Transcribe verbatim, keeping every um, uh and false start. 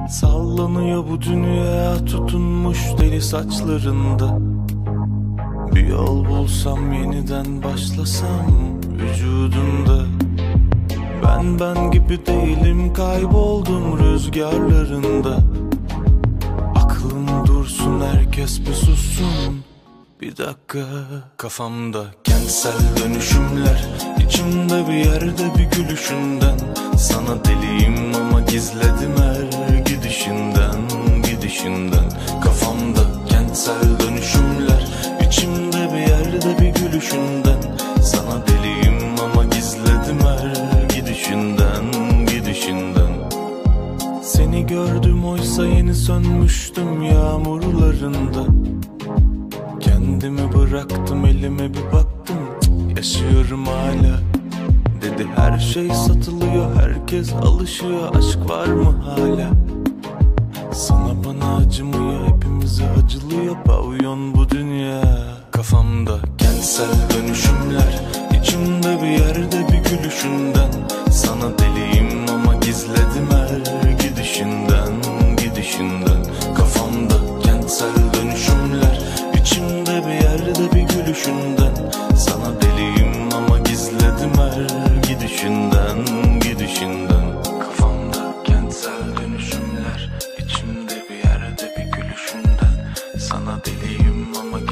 Sallanıyor bu dünya tutunmuş deli saçlarında. Bir yol bulsam yeniden başlasam vücudunda. Ben ben gibi değilim, kayboldum rüzgarlarında. Aklım dursun, herkes bir sussun bir dakika. Kafamda kentsel dönüşümler, içimde bir yerde bir gülüşünden. Sana deliyim ama gizledim her gidişinden, gidişinden. Kafamda kentsel dönüşümler, içimde bir yerde bir gülüşünden. Sana deliyim ama gizledim her gidişinden, gidişinden. Seni gördüm oysa yeni sönmüştüm yağmurlarında. Kendimi bıraktım, elime bir baktım, cık, yaşıyorum hala. Dedi her şey satılıyor, herkes alışıyor, aşk var mı hala? Sana bana acımıyor, hepimize acılıyor, pavyon bu dünya. Kafamda kentsel dönüşümler, içimde bir yerde bir gülüşünden. Sana deliyim ama gizledim her gidişinden, gidişinden. Kafamda kentsel dönüşümler, içimde bir yerde bir gülüşünden. Sana deliyim ama gizledim her gidişinden, gidişinden. Kafamda kentsel dönüşümler, içimde bir yerde bir gülüşünden. Sana deliyim ama